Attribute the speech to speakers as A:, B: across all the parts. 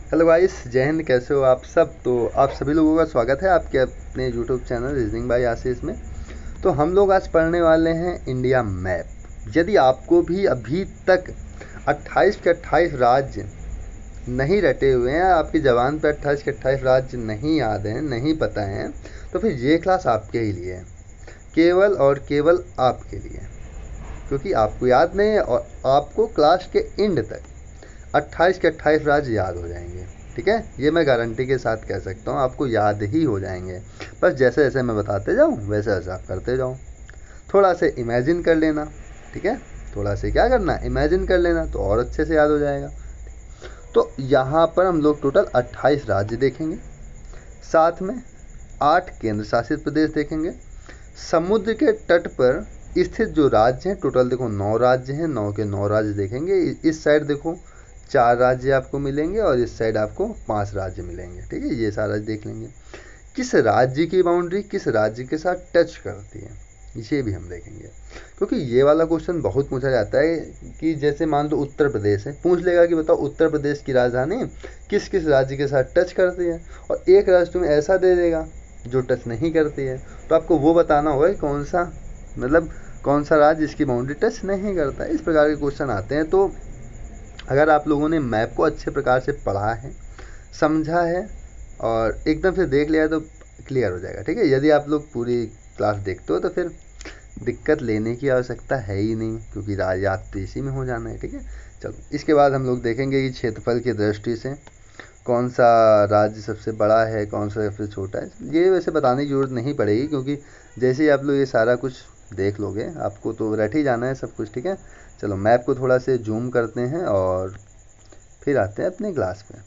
A: Hello guys, जय हिंद। कैसे हो आप सब? तो आप सभी लोगों का स्वागत है आपके अपने YouTube channel reasoning by Ashish में। तो हम लोग आज पढ़ने वाले हैं इंडिया मैप। यदि आपको भी अभी तक 28 के 28 राज्य नहीं रटे हुए हैं, आपकी ज़बान पे 28 के 28 राज्य नहीं याद हैं, नहीं पता हैं, तो फिर ये क्लास आपके ही लिए है, केवल और केवल आपके लिए। क्योंकि आपको याद नहीं है और आपको क्लास के एंड तक 28 के 28 राज्य याद हो जाएंगे। ठीक है, ये मैं गारंटी के साथ कह सकता हूँ, आपको याद ही हो जाएंगे। बस जैसे जैसे मैं बताते जाऊँ वैसे वैसे आप करते जाओ। थोड़ा से इमेजिन कर लेना। ठीक है, थोड़ा से क्या करना, इमेजिन कर लेना, तो और अच्छे से याद हो जाएगा। तो यहाँ पर हम लोग टोटल 28 राज्य देखेंगे, साथ में 8 केंद्र शासित प्रदेश देखेंगे। समुद्र के तट पर स्थित जो राज्य हैं, टोटल देखो 9 राज्य हैं, 9 के 9 राज्य देखेंगे। इस साइड देखो 4 राज्य आपको मिलेंगे और इस साइड आपको 5 राज्य मिलेंगे। ठीक है, ये सारा देख लेंगे। किस राज्य की बाउंड्री किस राज्य के साथ टच करती है, इसे भी हम देखेंगे। क्योंकि ये वाला क्वेश्चन बहुत पूछा जाता है कि जैसे मान लो उत्तर प्रदेश है, पूछ लेगा कि बताओ उत्तर प्रदेश की राजधानी किस किस राज्य के साथ टच करती है, और एक राज्य तुम्हें ऐसा दे देगा जो टच नहीं करती है, तो आपको वो बताना होगा कि कौन सा, मतलब कौन सा राज्य इसकी बाउंड्री टच नहीं करता है। इस प्रकार के क्वेश्चन आते हैं। तो अगर आप लोगों ने मैप को अच्छे प्रकार से पढ़ा है, समझा है और एकदम से देख लिया तो क्लियर हो जाएगा। ठीक है, यदि आप लोग पूरी क्लास देखते हो तो फिर दिक्कत लेने की आवश्यकता है ही नहीं, क्योंकि याद तो इसी में हो जाना है। ठीक है, चलो इसके बाद हम लोग देखेंगे कि क्षेत्रफल की दृष्टि से कौन सा राज्य सबसे बड़ा है, कौन सा सबसे छोटा है। ये वैसे बताने की ज़रूरत नहीं पड़ेगी, क्योंकि जैसे ही आप लोग ये सारा कुछ देख लोगे आपको तो रट ही जाना है सब कुछ। ठीक है, चलो मैप को थोड़ा से जूम करते हैं और फिर आते हैं अपने क्लास पे।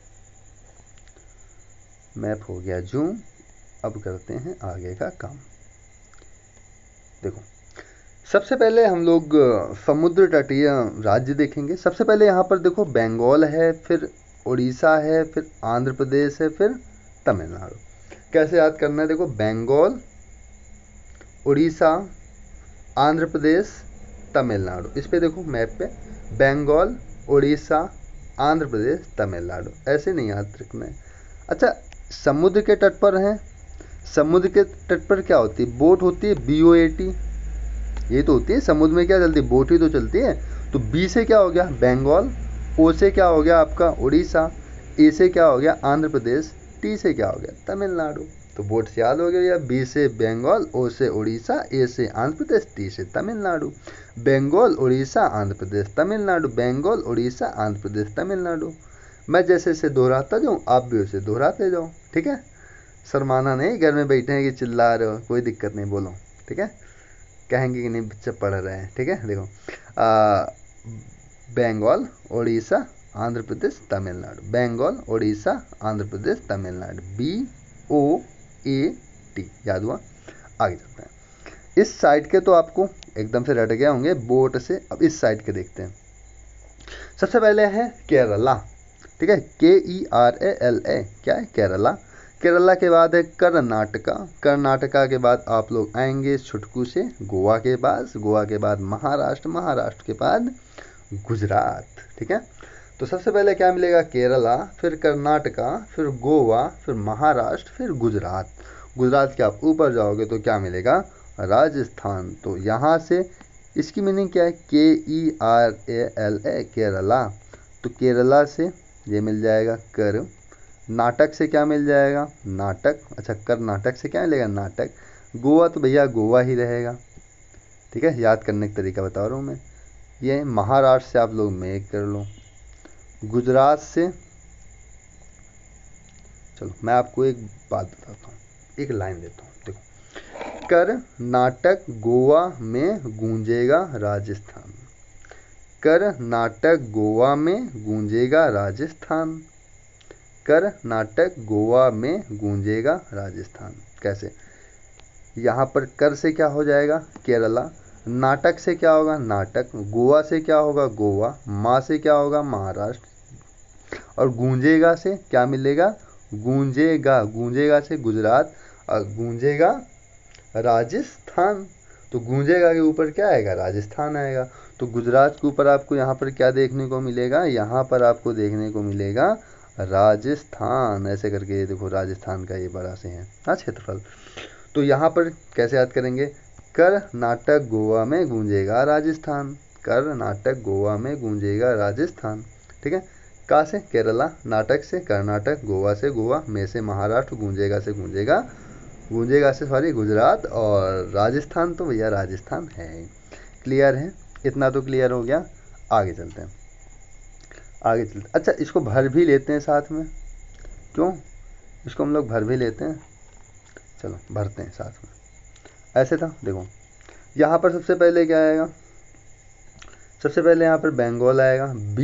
A: मैप हो गया जूम, अब करते हैं आगे का काम। देखो, सबसे पहले हम लोग समुद्र तटीय राज्य देखेंगे। सबसे पहले यहाँ पर देखो बंगाल है, फिर उड़ीसा है, फिर आंध्र प्रदेश है, फिर तमिलनाडु। कैसे याद करना है? देखो, बंगाल, उड़ीसा, आंध्र प्रदेश, तमिलनाडु। इस पे देखो मैप पे बंगाल, उड़ीसा, आंध्र प्रदेश, तमिलनाडु, ऐसे नहीं याद रखना है। अच्छा, समुद्र के तट पर हैं। समुद्र के तट पर क्या होती है? बोट होती है, BOAT, ये तो होती है। समुद्र में क्या चलती है? बोट ही तो चलती है। तो बी से क्या हो गया? बंगाल, ओ से क्या हो गया आपका? उड़ीसा, ए से क्या हो गया? आंध्र प्रदेश, टी से क्या हो गया? तमिलनाडु। तो बोट से याद हो गया, बी से बंगाल, ओ से उड़ीसा, ए से आंध्र प्रदेश, टी से तमिलनाडु। बंगाल, उड़ीसा, आंध्र प्रदेश, तमिलनाडु, बंगाल, उड़ीसा, आंध्र प्रदेश, तमिलनाडु। मैं जैसे जैसे दोहराता जाऊँ आप भी उसे दोहराते जाओ। ठीक है, शर्माना नहीं, घर में बैठे हैं कि चिल्ला रहे हो, कोई दिक्कत नहीं, बोलो। ठीक है, कहेंगे कि नहीं बच्चे पढ़ रहे हैं। ठीक है, देखो बंगाल, उड़ीसा, आंध्र प्रदेश, तमिलनाडु। बंगाल, उड़ीसा, आंध्र प्रदेश, तमिलनाडु। BOAT, याद हुआ? आगे चलते हैं। इस साइड के तो आपको एकदम से रट गए होंगे बोट से। अब इस साइड के देखते हैं। सबसे पहले है केरला। ठीक है, KERALA, क्या है? केरला। केरला के बाद है कर्नाटका। कर्नाटका के बाद आप लोग आएंगे छुटकू से गोवा के पास। गोवा के बाद महाराष्ट्र। महाराष्ट्र के बाद गुजरात। ठीक है, तो सबसे पहले क्या मिलेगा? केरला, फिर कर्नाटका, फिर गोवा, फिर महाराष्ट्र, फिर गुजरात। गुजरात के आप ऊपर जाओगे तो क्या मिलेगा? राजस्थान। तो यहाँ से इसकी मीनिंग क्या है? KERALA, केरला। तो केरला से ये मिल जाएगा कर। नाटक से क्या मिल जाएगा? नाटक। अच्छा, कर्नाटक से क्या मिलेगा? नाटक। गोवा तो भैया गोवा ही रहेगा। ठीक है, याद करने का तरीका बता रहा हूँ मैं। ये महाराष्ट्र से आप लोग मेक कर लो। गुजरात से, चलो मैं आपको एक बात बताता हूँ, एक लाइन देता हूँ। देखो, कर्नाटक गोवा में गूंजेगा राजस्थान। कर्नाटक गोवा में गूंजेगा राजस्थान। कर्नाटक गोवा में गूंजेगा राजस्थान। कैसे? यहाँ पर कर से क्या हो जाएगा? केरला। नाटक से क्या होगा? नाटक। गोवा से क्या होगा? गोवा। माँ से क्या होगा? महाराष्ट्र। और गूंजेगा से क्या मिलेगा? गूंजेगा। गूंजेगा से गुजरात और गूंजेगा राजस्थान। तो गूंजेगा के ऊपर क्या आएगा? राजस्थान आएगा। तो गुजरात के ऊपर आपको यहाँ पर क्या देखने को मिलेगा? यहाँ पर आपको देखने को मिलेगा राजस्थान, ऐसे करके ये देखो राजस्थान का ये बड़ा से है हाँ क्षेत्रफल। तो यहाँ पर कैसे याद करेंगे, कर्नाटक गोवा में गूंजेगा राजस्थान, कर्नाटक गोवा में गूंजेगा राजस्थान। ठीक है, कहाँ से, केरला, नाटक से कर्नाटक, गोवा से गोवा, में से महाराष्ट्र, गूंजेगा से गूंजेगा, गूंजेगा से सॉरी गुजरात, और राजस्थान तो भैया राजस्थान है। क्लियर है, इतना तो क्लियर हो गया। आगे चलते हैं, आगे चलते, अच्छा इसको भर भी लेते हैं साथ में, क्यों, इसको हम लोग भर भी लेते हैं, चलो भरते हैं साथ में। ऐसे था देखो, यहाँ पर सबसे पहले क्या आएगा, सबसे पहले यहाँ पर बंगाल आएगा,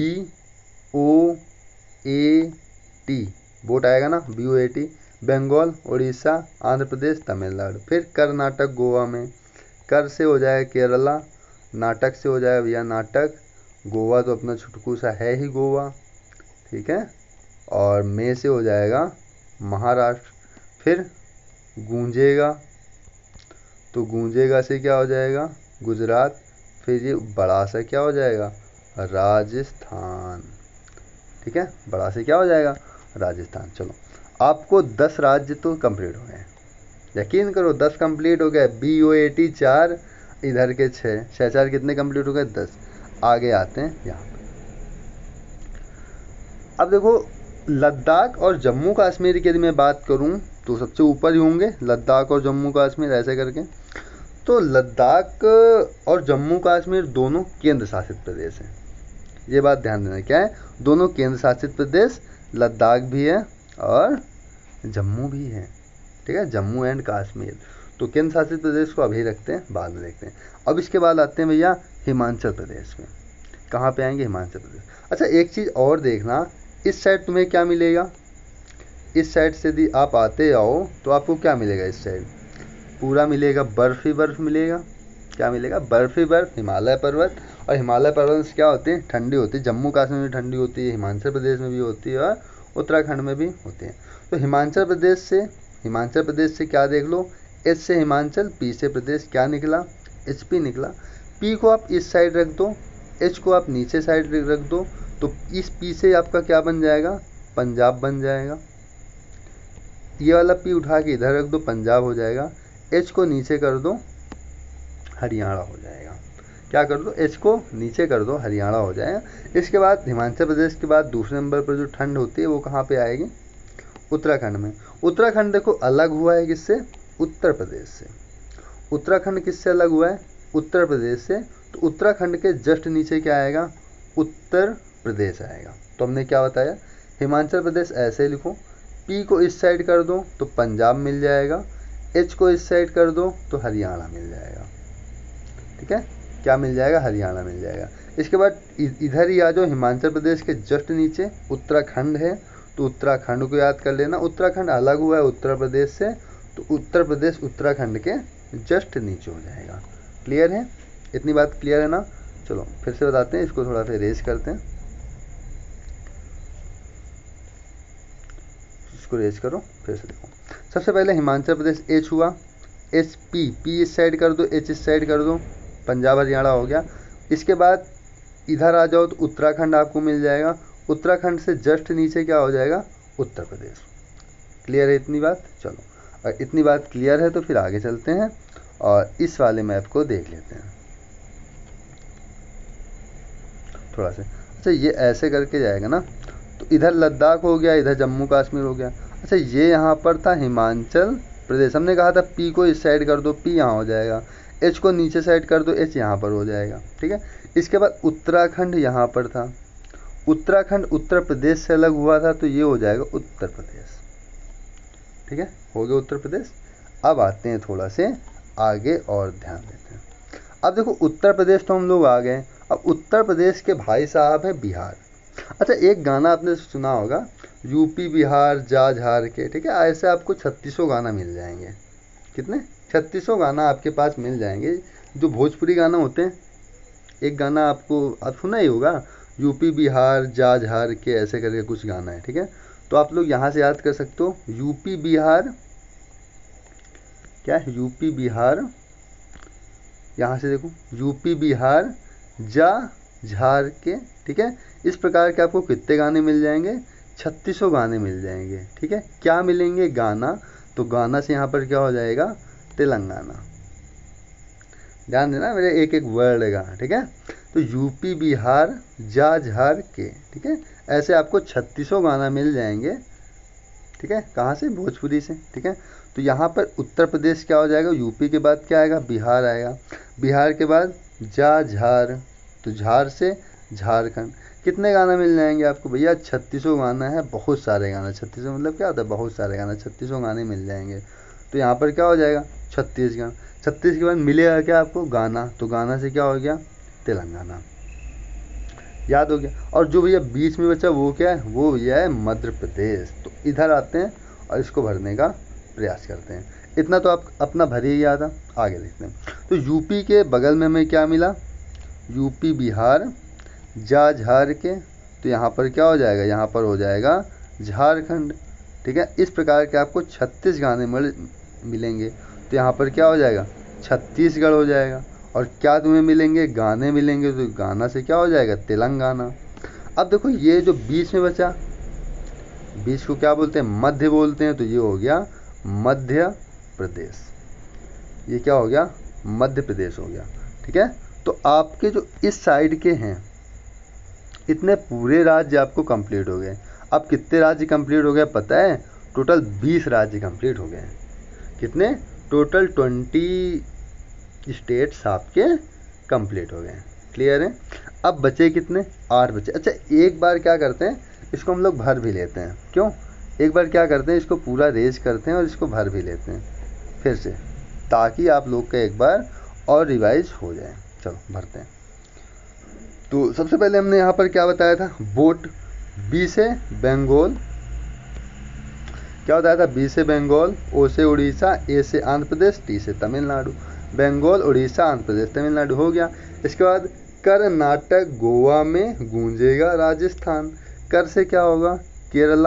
A: BOAT, बोट आएगा ना, BOAT, बंगाल, उड़ीसा, आंध्र प्रदेश, तमिलनाडु। फिर कर्नाटक गोवा में, कर से हो जाएगा केरला, नाटक से हो जाएगा भैया नाटक, गोवा तो अपना छुटकू सा है ही गोवा, ठीक है, और में से हो जाएगा महाराष्ट्र। फिर गूंजेगा, तो गूंजेगा से क्या हो जाएगा गुजरात, फिर ये बड़ा सा क्या हो जाएगा राजस्थान। ठीक है, बड़ा से क्या हो जाएगा राजस्थान। चलो आपको 10 राज्य तो कंप्लीट हो गए, यकीन करो 10 कंप्लीट हो गए। BOAT 4, इधर के 6, 6 4 कितने कंप्लीट हो गए 10। आगे आते हैं यहाँ पे, अब देखो लद्दाख और जम्मू कश्मीर की यदि मैं बात करूँ तो सबसे ऊपर ही होंगे लद्दाख और जम्मू कश्मीर, ऐसे करके। तो लद्दाख और जम्मू कश्मीर दोनों केंद्र शासित प्रदेश हैं, ये बात ध्यान देना, क्या है, दोनों केंद्र शासित प्रदेश, लद्दाख भी है और जम्मू भी है। ठीक है, जम्मू एंड कश्मीर, तो केंद्र शासित प्रदेश को अभी रखते हैं, बाद में देखते हैं। अब इसके बाद आते हैं भैया हिमाचल प्रदेश में, कहाँ पे आएंगे हिमाचल प्रदेश। अच्छा एक चीज़ और देखना, इस साइड तुम्हें क्या मिलेगा, इस साइड से यदि आप आते आओ तो आपको क्या मिलेगा, इस साइड पूरा मिलेगा बर्फ़ ही बर्फ़ मिलेगा। क्या मिलेगा, बर्फ़ ही बर्फ़, हिमालय पर्वत। और हिमालय पर्वत क्या होते हैं, ठंडी होती है, जम्मू कश्मीर में ठंडी होती है, हिमाचल प्रदेश में भी होती है और उत्तराखंड में भी होती है। तो हिमाचल प्रदेश से क्या देख लो, एच से हिमाचल, पी से प्रदेश, क्या निकला HP निकला। पी को आप इस साइड रख दो, एच को आप नीचे साइड रख दो, तो इस पी से आपका क्या बन जाएगा, पंजाब बन जाएगा। ये वाला पी उठा के इधर रख दो, पंजाब हो जाएगा। एच को नीचे कर दो, हरियाणा हो जाएगा। क्या कर दो, एच को नीचे कर दो, हरियाणा हो जाएगा। इसके बाद हिमाचल प्रदेश के बाद दूसरे नंबर पर जो ठंड होती है वो कहाँ पे आएगी, उत्तराखंड में। उत्तराखंड देखो अलग हुआ है किससे, उत्तर प्रदेश से। उत्तराखंड किससे अलग हुआ है, उत्तर प्रदेश से। तो उत्तराखंड के जस्ट नीचे क्या आएगा, उत्तर प्रदेश आएगा। तो हमने क्या बताया, हिमाचल प्रदेश ऐसे लिखो, पी को इस साइड कर दो तो पंजाब मिल जाएगा, एच को इस साइड कर दो तो हरियाणा मिल जाएगा। ठीक है, क्या मिल जाएगा, हरियाणा मिल जाएगा। इसके बाद इधर ही आ जाओ, हिमाचल प्रदेश के जस्ट नीचे उत्तराखंड है, तो उत्तराखंड को याद कर लेना। उत्तराखंड अलग हुआ है उत्तर प्रदेश से, तो उत्तर प्रदेश उत्तराखंड के जस्ट नीचे हो जाएगा। क्लियर है, इतनी बात क्लियर है ना। चलो फिर से बताते हैं, इसको थोड़ा सा रेज करते हैं, इसको रेज करो फिर से देखो। सबसे पहले हिमाचल प्रदेश एच हुआ, एच पी इस साइड कर दो, एच इस साइड कर दो, पंजाब हरियाणा हो गया। इसके बाद इधर आ जाओ तो उत्तराखंड आपको मिल जाएगा, उत्तराखंड से जस्ट नीचे क्या हो जाएगा, उत्तर प्रदेश। क्लियर है इतनी बात। चलो और इतनी बात क्लियर है तो फिर आगे चलते हैं और इस वाले मैप को देख लेते हैं थोड़ा सा। अच्छा ये ऐसे करके जाएगा ना, तो इधर लद्दाख हो गया, इधर जम्मू कश्मीर हो गया। अच्छा ये यहाँ पर था हिमाचल प्रदेश, हमने कहा था पी को इस साइड कर दो, पी यहाँ हो जाएगा, एच को नीचे साइड कर दो, एच यहाँ पर हो जाएगा। ठीक है, इसके बाद उत्तराखंड यहाँ पर था, उत्तराखंड उत्तर प्रदेश से अलग हुआ था, तो ये हो जाएगा उत्तर प्रदेश। ठीक है, हो गया उत्तर प्रदेश। अब आते हैं थोड़ा से आगे और ध्यान देते हैं। अब देखो उत्तर प्रदेश तो हम लोग आ गए, अब उत्तर प्रदेश के भाई साहब है बिहार। अच्छा एक गाना आपने सुना होगा, यूपी बिहार जा झार के। ठीक है, ऐसे आपको 3600 गाना मिल जाएंगे। कितने, 3600 गाना आपके पास मिल जाएंगे जो भोजपुरी गाना होते हैं। एक गाना आपको आप सुना ही होगा, यूपी बिहार जा झार के, ऐसे करके कुछ गाना है। ठीक है, तो आप लोग यहाँ से याद कर सकते हो, यूपी बिहार क्या है, यूपी बिहार, यहाँ से देखो यूपी बिहार जा झार के। ठीक है, इस प्रकार के आपको कितने गाने मिल जाएंगे, 3600 गाने मिल जाएंगे। ठीक है, क्या मिलेंगे? गाना। तो गाना से यहाँ पर क्या हो जाएगा? तेलंगाना। ध्यान देना मेरे एक एक वर्ड का। ठीक है, तो यूपी बिहार जा झार के। ठीक है, ऐसे आपको 3600 गाना मिल जाएंगे। ठीक है, कहाँ से? भोजपुरी से। ठीक है, तो यहाँ पर उत्तर प्रदेश क्या हो जाएगा? यूपी के बाद क्या आएगा? बिहार आएगा। बिहार के बाद जा झार, तो झार से झारखंड। कितने गाना मिल जाएंगे आपको भैया? 3600 गाना है, बहुत सारे गाना। 3600 मतलब क्या होता है? बहुत सारे गाना। 3600 गाने मिल जाएंगे। तो यहाँ पर क्या हो जाएगा? 36 36 के बाद मिलेगा क्या आपको? गाना। तो गाना से क्या हो गया? तेलंगाना। याद हो गया। और जो भैया बीच में बचा वो क्या है? वो भैया है मध्य प्रदेश। तो इधर आते हैं और इसको भरने का प्रयास करते हैं। इतना तो आप अपना भर ही गया था। आगे देखते हैं। तो यूपी के बगल में हमें क्या मिला? यूपी बिहार जा झार के। तो यहाँ पर क्या हो जाएगा? यहाँ पर हो जाएगा झारखंड। ठीक है, इस प्रकार के आपको 36 गाने मिलेंगे। तो यहाँ पर क्या हो जाएगा? छत्तीसगढ़ हो जाएगा। और क्या तुम्हें मिलेंगे? गाने मिलेंगे। तो गाना से क्या हो जाएगा? तेलंगाना। अब देखो ये जो बीच में बचा, बीच को क्या बोलते हैं? मध्य बोलते हैं। तो ये हो गया मध्य प्रदेश। ये क्या हो गया? मध्य प्रदेश हो गया। ठीक है, तो आपके जो इस साइड के हैं इतने पूरे राज्य आपको कंप्लीट हो गए। अब कितने राज्य कंप्लीट हो गए पता है? टोटल 20 राज्य कंप्लीट हो गए। कितने? टोटल 20 स्टेट्स आपके कंप्लीट हो गए। क्लियर है? अब बचे कितने? 8 बचे। अच्छा, एक बार क्या करते हैं, इसको हम लोग भर भी लेते हैं। क्यों? एक बार क्या करते हैं, इसको पूरा रेज करते हैं और इसको भर भी लेते हैं फिर से, ताकि आप लोग का एक बार और रिवाइज हो जाए। चलो भरते हैं। तो सबसे पहले हमने यहाँ पर क्या बताया था? बोट। बी से बंगाल। क्या बताया था? बी से बंगाल, ओ से उड़ीसा, ए से आंध्र प्रदेश, टी से तमिलनाडु। बंगाल, उड़ीसा, आंध्र प्रदेश, तमिलनाडु हो गया। इसके बाद कर्नाटक, गोवा में गूंजेगा राजस्थान। कर से क्या होगा? केरला।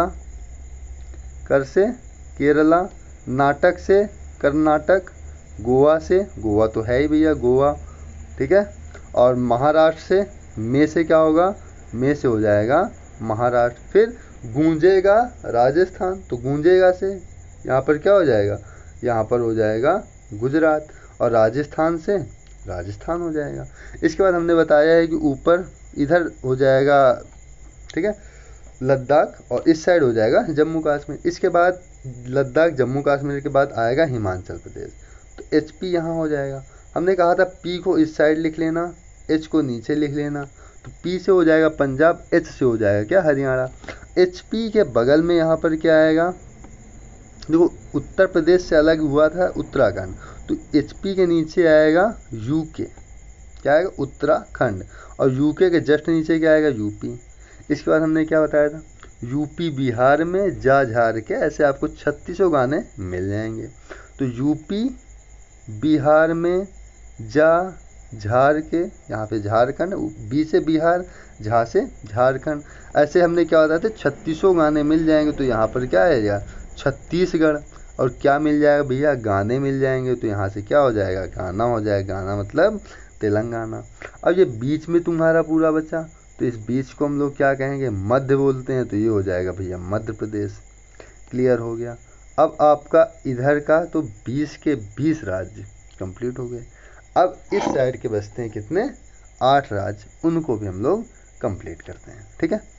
A: कर से केरला। नाटक से कर्नाटक। गोवा से, गोवा तो है ही भैया, गोवा। ठीक है, और महाराष्ट्र से, में से क्या होगा? में से हो जाएगा महाराष्ट्र। फिर गूंजेगा राजस्थान। तो गूंजेगा से यहाँ पर क्या हो जाएगा? यहाँ पर हो जाएगा गुजरात। और राजस्थान से राजस्थान हो जाएगा। इसके बाद हमने बताया है कि ऊपर इधर हो जाएगा, ठीक है, लद्दाख, और इस साइड हो जाएगा जम्मू कश्मीर। इसके बाद लद्दाख जम्मू कश्मीर के बाद आएगा हिमाचल प्रदेश। तो एच पी यहाँ हो जाएगा। हमने कहा था पी को इस साइड लिख लेना, एच को नीचे लिख लेना। तो पी से हो जाएगा पंजाब, एच से हो जाएगा क्या? हरियाणा। एच पी के बगल में यहाँ पर क्या आएगा? देखो उत्तर प्रदेश से अलग हुआ था उत्तराखंड, तो एच पी के नीचे आएगा यूके। क्या आएगा? उत्तराखंड। और यूके के जस्ट नीचे क्या आएगा? यूपी। इसके बाद हमने क्या बताया था? यूपी बिहार में जा झार के, ऐसे आपको 3600 गाने मिल जाएंगे। तो यूपी बिहार में जा झार के, यहाँ पे झारखंड, बी से बिहार, झा से झारखंड। ऐसे हमने क्या बताया था? 3600 गाने मिल जाएंगे। तो यहाँ पर क्या आएगा? छत्तीसगढ़। और क्या मिल जाएगा भैया? गाने मिल जाएंगे। तो यहाँ से क्या हो जाएगा? गाना हो जाएगा। गाना मतलब तेलंगाना। अब ये बीच में तुम्हारा पूरा बचा, तो इस बीच को हम लोग क्या कहेंगे? मध्य बोलते हैं। तो ये हो जाएगा भैया मध्य प्रदेश। क्लियर हो गया? अब आपका इधर का तो 20 के 20 राज्य कंप्लीट हो गए। अब इस साइड के बचते हैं कितने? 8 राज्य, उनको भी हम लोग कंप्लीट करते हैं। ठीक है,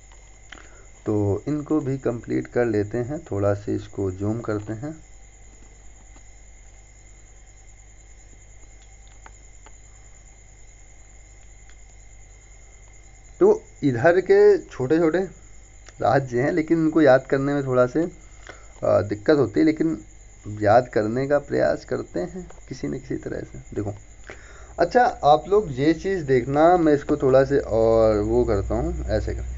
A: तो इनको भी कंप्लीट कर लेते हैं। थोड़ा से इसको जूम करते हैं। तो इधर के छोटे छोटे राज्य हैं, लेकिन इनको याद करने में थोड़ा से दिक्कत होती है, लेकिन याद करने का प्रयास करते हैं किसी न किसी तरह से। देखो, अच्छा आप लोग ये चीज़ देखना, मैं इसको थोड़ा से और वो करता हूँ ऐसे करके।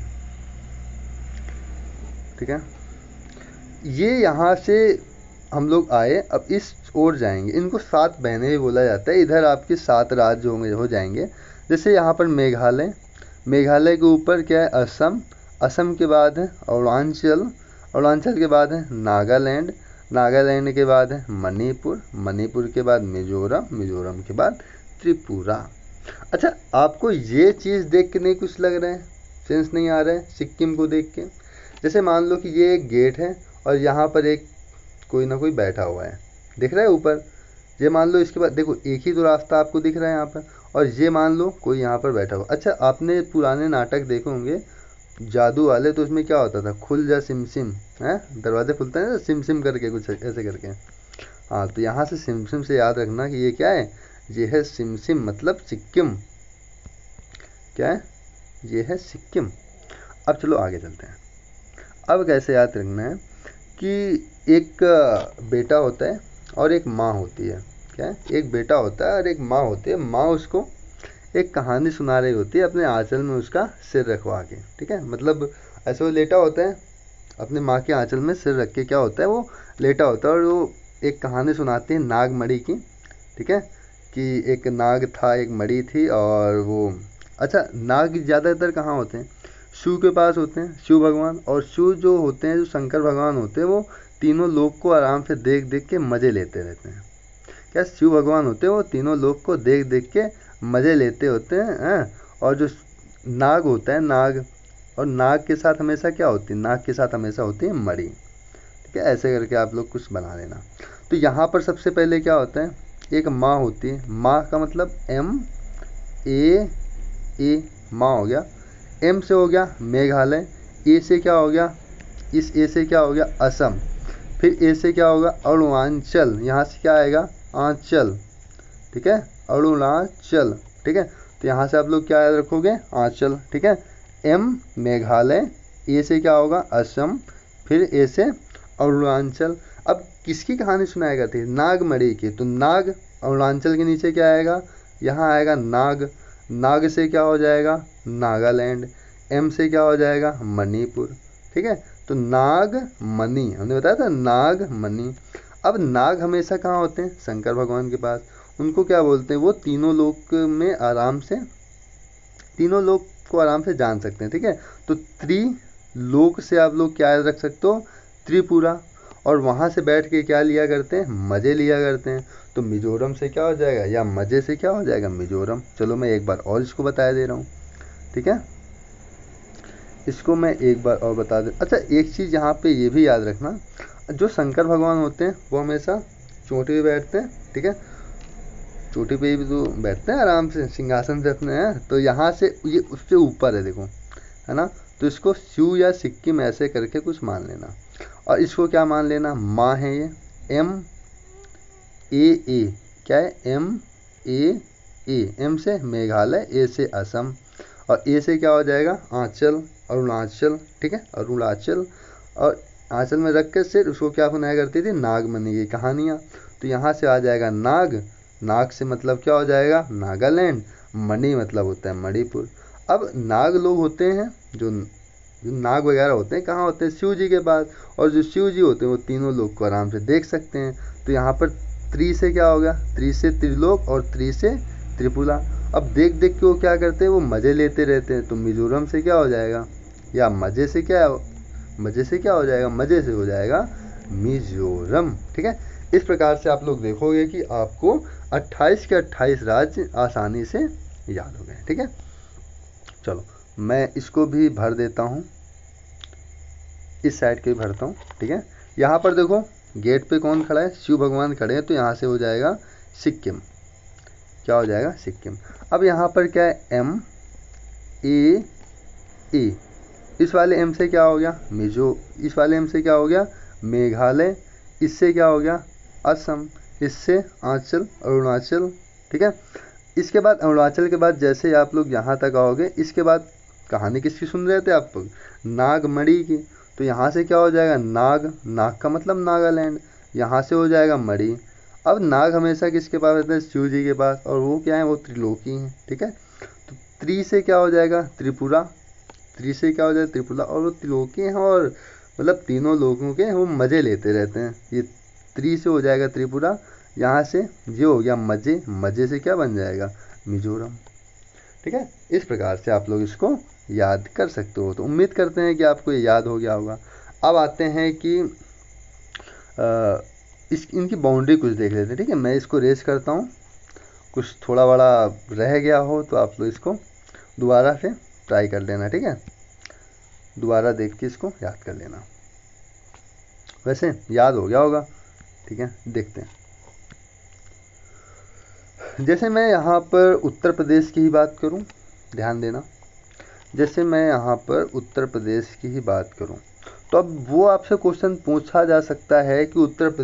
A: ठीक है, ये यहाँ से हम लोग आए, अब इस ओर जाएंगे। इनको 7 बहनें भी बोला जाता है। इधर आपके 7 राज्य होंगे, हो जाएंगे। जैसे यहाँ पर मेघालय, मेघालय के ऊपर क्या है? असम, असम के बाद है अरुणाचल, अरुणाचल के बाद है नागालैंड, नागालैंड के बाद है मणिपुर, मणिपुर के बाद मिजोरम, मिजोरम के बाद त्रिपुरा। अच्छा, आपको ये चीज़ देख के नहीं कुछ लग रहा है? सेंस नहीं आ रहा है सिक्किम को देख के? जैसे मान लो कि ये एक गेट है और यहाँ पर एक कोई ना कोई बैठा हुआ है, दिख रहा है ऊपर। ये मान लो इसके बाद देखो एक ही तो रास्ता आपको दिख रहा है यहाँ पर, और ये मान लो कोई यहाँ पर बैठा हुआ। अच्छा, आपने पुराने नाटक देखे होंगे जादू वाले, तो उसमें क्या होता था, खुल जा सिम सिम है, दरवाजे खुलते हैं ना सिम सिम करके, कुछ ऐसे करके। हाँ, तो यहाँ से सिम सिम से याद रखना कि ये क्या है, ये है सिम सिम मतलब सिक्किम। क्या है, ये है सिक्किम। अब चलो आगे चलते हैं। अब कैसे याद रखना है कि एक बेटा होता है और एक माँ होती है। क्या है, एक बेटा होता है और एक माँ होती है। माँ उसको एक कहानी सुना रही होती है अपने आंचल में उसका सिर रखवा के। ठीक है, मतलब ऐसे वो लेटा होता है अपने माँ के आंचल में सिर रख के, क्या होता है वो लेटा होता है और वो एक कहानी सुनाती है नाग मणि की। ठीक है, कि एक नाग था, एक मणि थी, और वो अच्छा, नाग ज़्यादातर कहाँ होते हैं, शिव के पास होते हैं, शिव भगवान। और शिव जो होते हैं, जो शंकर भगवान होते हैं, वो तीनों लोग को आराम से देख देख के मज़े लेते रहते हैं। क्या शिव भगवान होते हैं वो तीनों लोग को देख देख के मज़े लेते होते हैं। और जो नाग होता है, नाग, और नाग के साथ हमेशा क्या होती है, नाग के साथ हमेशा होती है मणि। ठीक है, ऐसे करके आप लोग कुछ बना लेना। तो यहाँ पर सबसे पहले क्या होता है, एक माँ होती है। माँ का मतलब ए माँ हो गया। एम से हो गया मेघालय। ए से क्या हो गया, इस ए से क्या हो गया असम। फिर ए से क्या होगा अरुणाचल, यहाँ से क्या आएगा आंचल। ठीक है, अरुणाचल। ठीक है, तो यहाँ से आप लोग क्या याद रखोगे आंचल। ठीक है, एम मेघालय, ए से क्या होगा असम, फिर ए से अरुणाचल। अब किसकी कहानी सुनाई करती है, नागमणि की। तो नाग, अरुणाचल के नीचे क्या आएगा, यहाँ आएगा नाग। नाग से क्या हो जाएगा नागालैंड। एम से क्या हो जाएगा मणिपुर। ठीक है, तो नाग मणि हमने बताया था, नाग मणि। अब नाग हमेशा कहाँ होते हैं, शंकर भगवान के पास। उनको क्या बोलते हैं, वो तीनों लोक में आराम से, तीनों लोक को आराम से जान सकते हैं। ठीक है, तो त्रिलोक से आप लोग क्या याद रख सकते हो, त्रिपुरा। और वहाँ से बैठ के क्या लिया करते हैं, मज़े लिया करते हैं। तो मिजोरम से क्या हो जाएगा, या मज़े से क्या हो जाएगा मिजोरम। चलो मैं एक बार और इसको बता दे रहा हूँ। ठीक है, इसको मैं एक बार और बता दूं। अच्छा, एक चीज़ यहाँ पे ये भी याद रखना, जो शंकर भगवान होते हैं वो हमेशा चोटी पे बैठते हैं। ठीक है, चोटी पे भी तो बैठते हैं आराम से, सिंहासन पे अपने हैं। तो यहाँ से ये उससे ऊपर है देखो, है ना। तो इसको शिव या सिक्किम ऐसे करके कुछ मान लेना। और इसको क्या मान लेना, माँ है ये, एम ए, क्या है एम से मेघालय, ए से असम, और ए से क्या हो जाएगा आंचल, अरुणाचल। ठीक है, अरुणाचल। और आंचल में रख के सिर उसको क्या बनाया करती थी, नागमणि की कहानियाँ। तो यहाँ से आ जाएगा नाग, नाग से मतलब क्या हो जाएगा नागालैंड, मणि मतलब होता है मणिपुर। अब नाग लोग होते हैं जो नाग वगैरह होते हैं कहाँ होते हैं, शिव जी के पास। और जो शिव जी होते हैं वो तीनों लोग को आराम से देख सकते हैं। तो यहाँ पर त्रि से क्या होगा, त्रि से त्रिलोक और त्रि से त्रिपुरा। अब देख देख के वो क्या करते हैं, वो मज़े लेते रहते हैं। तो मिजोरम से क्या हो जाएगा, या मज़े से क्या हो जाएगा, मज़े से हो जाएगा मिजोरम। ठीक है, इस प्रकार से आप लोग देखोगे कि आपको 28 के 28 राज्य आसानी से याद हो गए। ठीक है, चलो मैं इसको भी भर देता हूँ, इस साइड के भी भरता हूँ। ठीक है, यहाँ पर देखो गेट पे कौन खड़ा है, शिव भगवान खड़े हैं। तो यहाँ से हो जाएगा सिक्किम, क्या हो जाएगा सिक्किम। अब यहाँ पर क्या है एम ए, इस वाले एम से क्या हो गया मिजो, इस वाले एम से क्या हो गया मेघालय, इससे क्या हो गया असम, इससे आंचल अरुणाचल। ठीक है, इसके बाद अरुणाचल के बाद जैसे आप लोग यहाँ तक आओगे, इसके बाद कहानी किसकी सुन रहे थे आप लोग, नागमणि की। तो यहाँ से क्या हो जाएगा नाग, नाग का मतलब नागालैंड, यहाँ से हो जाएगा मणि। अब नाग हमेशा किसके पास रहते हैं, शिव जी के पास, और वो क्या है वो त्रिलोकी हैं। ठीक है, तो त्रि से क्या हो जाएगा त्रिपुरा, त्रि से क्या हो जाएगा त्रिपुरा, और वो त्रिलोकी हैं और मतलब तीनों लोगों के वो मज़े लेते रहते हैं। ये त्रि से हो जाएगा त्रिपुरा, यहाँ से ये हो गया मज़े, मज़े से क्या बन जाएगा मिजोरम। ठीक है, इस प्रकार से आप लोग इसको याद कर सकते हो। तो उम्मीद करते हैं कि आपको ये याद हो गया होगा। अब आते हैं कि इनकी बाउंड्री कुछ देख लेते हैं। ठीक है, मैं इसको रेस करता हूँ, कुछ थोड़ा बड़ा रह गया हो तो आप लोग इसको दोबारा से ट्राई कर लेना। ठीक है, दोबारा देख के इसको याद कर लेना। वैसे याद हो गया होगा, ठीक है, देखते हैं। जैसे मैं यहाँ पर उत्तर प्रदेश की ही बात करूँ, ध्यान देना, जैसे मैं यहाँ पर उत्तर प्रदेश की ही बात करूँ तो अब वो आपसे क्वेश्चन पूछा जा सकता है कि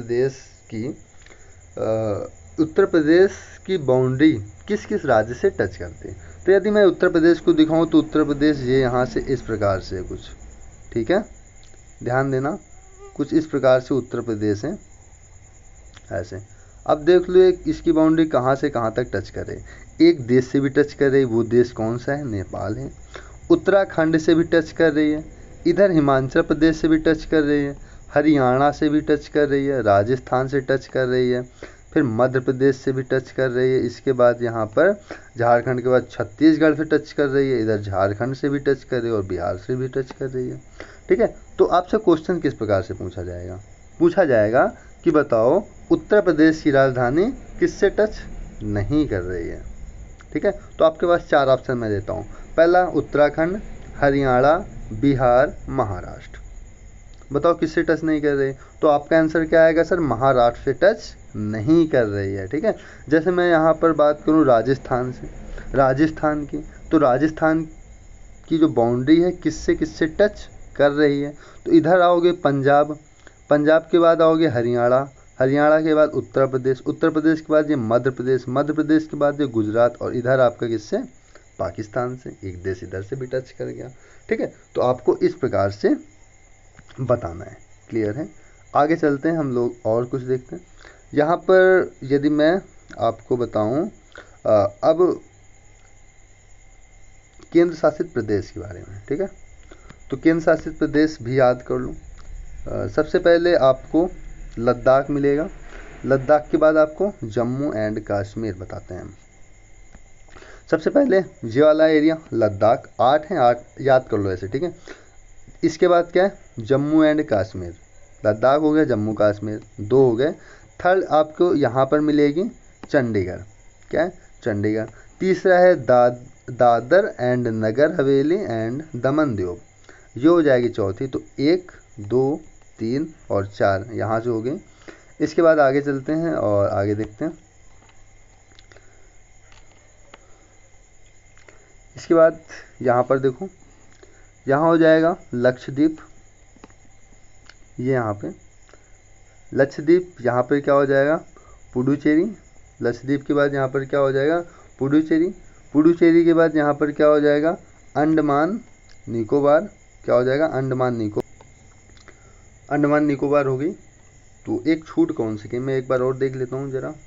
A: उत्तर प्रदेश की बाउंड्री किस किस राज्य से टच करती है। तो यदि मैं उत्तर प्रदेश को दिखाऊं तो उत्तर प्रदेश ये यहाँ से इस प्रकार से कुछ, ठीक है, ध्यान देना, कुछ इस प्रकार से उत्तर प्रदेश है ऐसे। अब देख लो इसकी बाउंड्री कहाँ से कहाँ तक टच कर रही है। एक देश से भी टच कर रही है, वो देश कौन सा है, नेपाल है। उत्तराखंड से भी टच कर रही है, इधर हिमाचल प्रदेश से भी टच कर रही है, हरियाणा से भी टच कर रही है, राजस्थान से टच कर रही है, फिर मध्य प्रदेश से भी टच कर रही है। इसके बाद यहाँ पर झारखंड के बाद छत्तीसगढ़ से टच कर रही है, इधर झारखंड से भी टच कर रही है और बिहार से भी टच कर रही है, ठीक है। तो आपसे क्वेश्चन किस प्रकार से पूछा जाएगा कि बताओ उत्तर प्रदेश की राजधानी किससे टच नहीं कर रही है, ठीक है। तो आपके पास 4 ऑप्शन मैं देता हूँ। पहला उत्तराखंड, हरियाणा, बिहार, महाराष्ट्र। बताओ किससे टच नहीं कर रही। तो आपका आंसर क्या आएगा सर, महाराष्ट्र से टच नहीं कर रही है, ठीक है। जैसे मैं यहाँ पर बात करूँ राजस्थान की, तो राजस्थान की जो बाउंड्री है किससे किससे टच कर रही है। तो इधर आओगे पंजाब के बाद आओगे हरियाणा के बाद उत्तर प्रदेश के बाद ये मध्य प्रदेश के बाद ये गुजरात, और इधर आपका किससे, पाकिस्तान से, एक देश इधर से भी टच कर गया, ठीक है। तो आपको इस प्रकार से बताना है, क्लियर है। आगे चलते हैं, हम लोग और कुछ देखते हैं। यहाँ पर यदि मैं आपको बताऊँ अब केंद्र शासित प्रदेश के बारे में, ठीक है। तो केंद्र शासित प्रदेश भी याद कर लूँ। सबसे पहले आपको लद्दाख मिलेगा, लद्दाख के बाद आपको जम्मू एंड कश्मीर बताते हैं। सबसे पहले ये वाला एरिया लद्दाख, 8 हैं, 8 याद कर लो ऐसे, ठीक है। इसके बाद क्या है, जम्मू एंड कश्मीर, लद्दाख हो गया, जम्मू कश्मीर 2 हो गए। थर्ड आपको यहाँ पर मिलेगी चंडीगढ़, क्या है, चंडीगढ़। तीसरा है दादर एंड नगर हवेली एंड दमन दीव, ये हो जाएगी चौथी। तो 1 2 3 और 4 यहाँ से हो गई। इसके बाद आगे चलते हैं और आगे देखते हैं। इसके बाद यहाँ पर देखो, यहाँ हो जाएगा लक्षद्वीप, ये यहाँ पे लक्षद्वीप, यहाँ पर क्या हो जाएगा, पुडुचेरी। लक्षद्वीप के बाद यहाँ पर क्या हो जाएगा, पुडुचेरी के बाद यहाँ पर क्या हो जाएगा, अंडमान निकोबार, क्या हो जाएगा, अंडमान निकोबार हो गई। तो एक छूट कौन सी की, मैं एक बार और देख लेता हूँ ज़रा।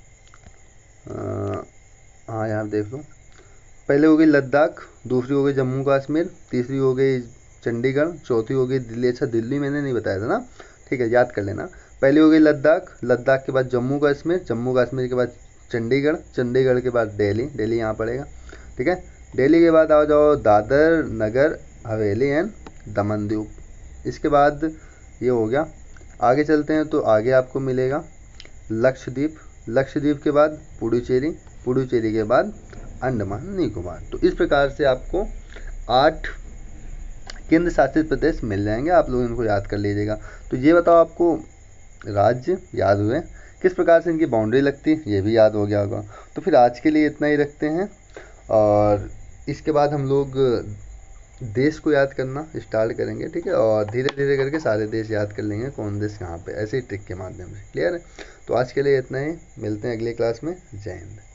A: हाँ यहाँ देख लो, पहले हो गई लद्दाख, दूसरी हो गई जम्मू कश्मीर, तीसरी हो गई चंडीगढ़, चौथी हो गई दिल्ली। अच्छा दिल्ली मैंने नहीं बताया था ना, ठीक है, याद कर लेना। पहली हो गई लद्दाख के बाद जम्मू कश्मीर के बाद चंडीगढ़ के बाद दिल्ली यहाँ पड़ेगा, ठीक है। दिल्ली के बाद आ जाओ दादर नगर हवेली एंड दमन दीव। इसके बाद ये हो गया। आगे चलते हैं तो आगे आपको मिलेगा लक्षद्वीप के बाद पुडुचेरी के बाद अंडमान निकोबार। तो इस प्रकार से आपको 8 केंद्र शासित प्रदेश मिल जाएंगे, आप लोग इनको याद कर लीजिएगा। तो ये बताओ आपको राज्य याद हुए, किस प्रकार से इनकी बाउंड्री लगती है ये भी याद हो गया होगा। तो फिर आज के लिए इतना ही रखते हैं, और इसके बाद हम लोग देश को याद करना स्टार्ट करेंगे, ठीक है। और धीरे धीरे करके सारे देश याद कर लेंगे, कौन देश कहाँ पे, ऐसे ही ट्रिक के माध्यम से, क्लियर है। तो आज के लिए इतना ही, मिलते हैं अगले क्लास में। जय हिंद।